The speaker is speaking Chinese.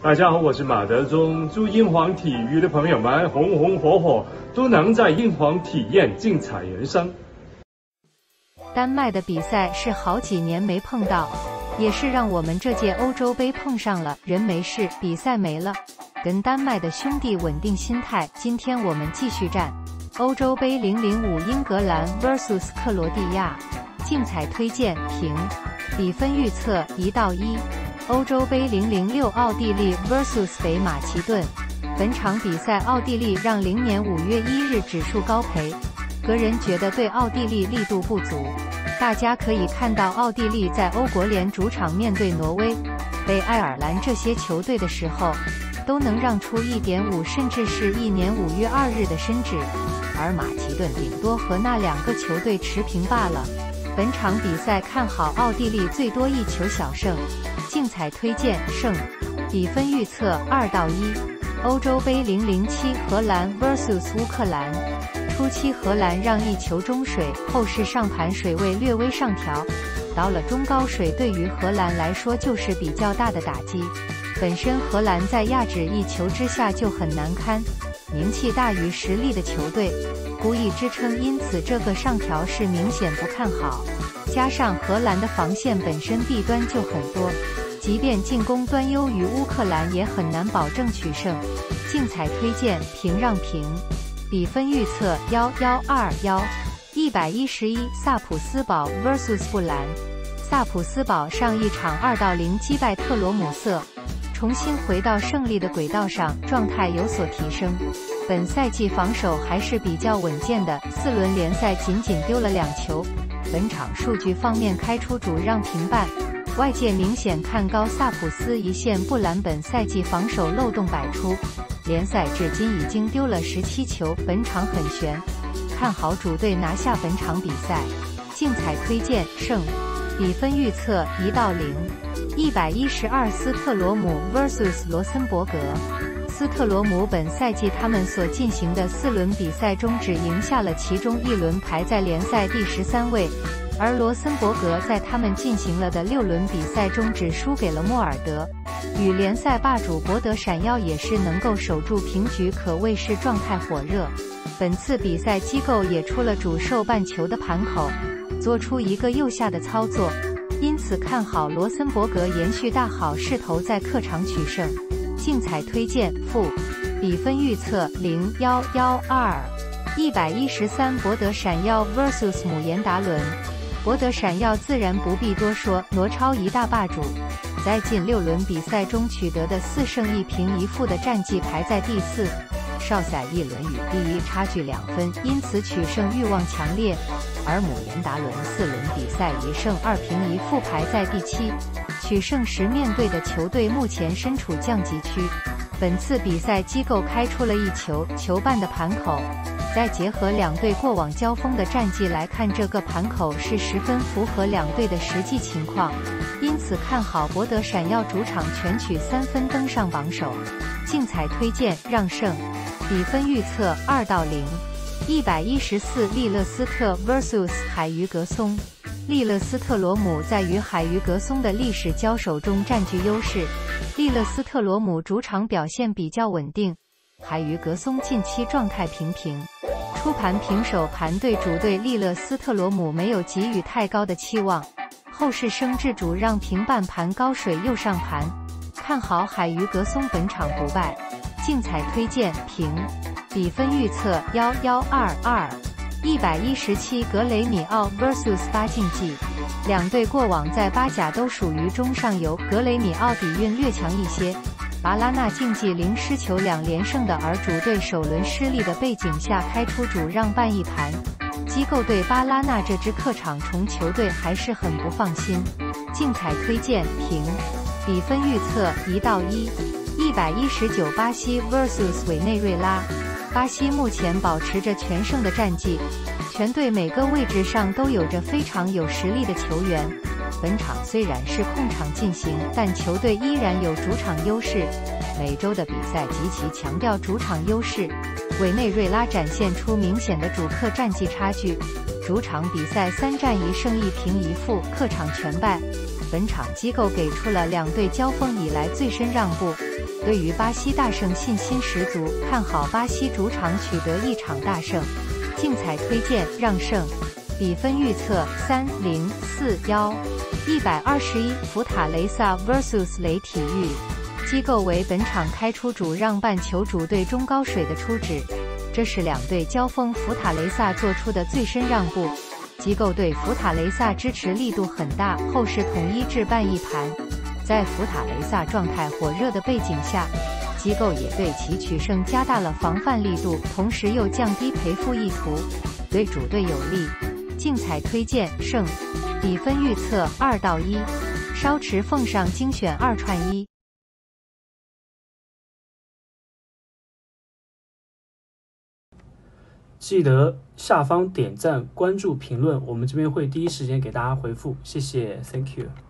大家好，我是马德钟，祝英皇体育的朋友们红红火火，都能在英皇体验精彩人生。 丹麦的比赛是好几年没碰到，也是让我们这届欧洲杯碰上了，人没事，比赛没了。跟丹麦的兄弟稳定心态，今天我们继续战欧洲杯005英格兰 vs 克罗地亚，竞彩推荐平，比分预测1-1。欧洲杯006奥地利 vs 北马其顿，本场比赛奥地利让0年5月1日指数高赔，个人觉得对奥地利力度不足。大家可以看到奥地利在欧国联主场面对挪威、北爱尔兰这些球队的时候，都能让出1.5甚至是1年5月2日的身脂，而马其顿顶多和那2个球队持平罢了。本场比赛看好奥地利最多1球小胜，竞彩推荐胜，比分预测2-1。欧洲杯007荷兰 vs 乌克兰，初期荷兰让1球中水，后市上盘水位略微上调，到了中高水对于荷兰来说就是比较大的打击。本身荷兰在压制1球之下就很难堪，名气大于实力的球队故意支撑，因此这个上调是明显不看好。加上荷兰的防线本身弊端就很多，即便进攻端优于乌克兰也很难保证取胜。竞彩推荐平让平，比分预测1-1-2-1。111萨普斯堡 vs 布兰，萨普斯堡上一场2-0击败特罗姆瑟，重新回到胜利的轨道上，状态有所提升。本赛季防守还是比较稳健的，4轮联赛仅丢了2球。本场数据方面开出主让平半，外界明显看高萨普斯一线，布兰本赛季防守漏洞百出，联赛至今已经丢了17球，本场很悬，看好主队拿下本场比赛，竞彩推荐胜，比分预测1-0。112斯特罗姆 vs 罗森伯格，斯特罗姆本赛季他们所进行的4轮比赛中只赢下了其中1轮，排在联赛第13位，而罗森伯格在他们进行了的6轮比赛中只输给了莫尔德，与联赛霸主博德闪耀也是能够守住平局，可谓是状态火热。本次比赛机构也出了主受半球的盘口，做出一个右下的操作，因此看好罗森伯格延续大好势头，在客场取胜，竞彩推荐负，比分预测0-1-1-2。113博德闪耀 vs 姆延达伦，博德闪耀自然不必多说，挪超一大霸主，在近6轮比赛中取得的4胜1平1负的战绩排在第4，少赛1轮与第1差距2分，因此取胜欲望强烈。而姆延达伦4轮比赛1胜2平1负排在第7，取胜时面对的球队目前身处降级区。本次比赛机构开出了1球球半的盘口，再结合2队过往交锋的战绩来看，这个盘口是十分符合2队的实际情况，因此看好博德闪耀主场全取3分登上榜首，竞彩推荐让胜，比分预测2-0。114利勒斯特 vs 海鱼格松，利勒斯特罗姆在与海鱼格松的历史交手中占据优势，利勒斯特罗姆主场表现比较稳定，海鱼格松近期状态平平，初盘平手盘对主队利勒斯特罗姆没有给予太高的期望，后市升至主让平半盘高水右上盘，看好海鱼格松本场不败，竞彩推荐平，比分预测1-1-2-2。117格雷米奥 vs 巴竞技，两队过往在巴甲都属于中上游，格雷米奥底蕴略强一些，巴拉纳竞技0失球2连胜的，而主队首轮失利的背景下开出主让半一盘，机构对巴拉纳这支客场虫球队还是很不放心，竞彩推荐平，比分预测1-1。119巴西 vs 委内瑞拉，巴西目前保持着全胜的战绩，全队每个位置上都有着非常有实力的球员，本场虽然是空场进行，但球队依然有主场优势，每周的比赛极其强调主场优势，委内瑞拉展现出明显的主客战绩差距，主场比赛3战1胜1平1负，客场全败，本场机构给出了2队交锋以来最深让步， 对于巴西大胜信心十足，看好巴西主场取得一场大胜，竞彩推荐让胜，比分预测3-0-4-1。121福塔雷萨 vs 雷体育，机构为本场开出主让半球主队中高水的出指，这是两队交锋福塔雷萨做出的最深让步。机构对福塔雷萨支持力度很大，后市统一置办一盘。在福塔雷萨状态火热的背景下，机构也对其取胜加大了防范力度，同时又降低赔付意图，对主队有利。竞彩推荐胜，比分预测2-1，稍持奉上精选2串1。 记得下方点赞、关注、评论，我们这边会第一时间给大家回复，谢谢 ，Thank you。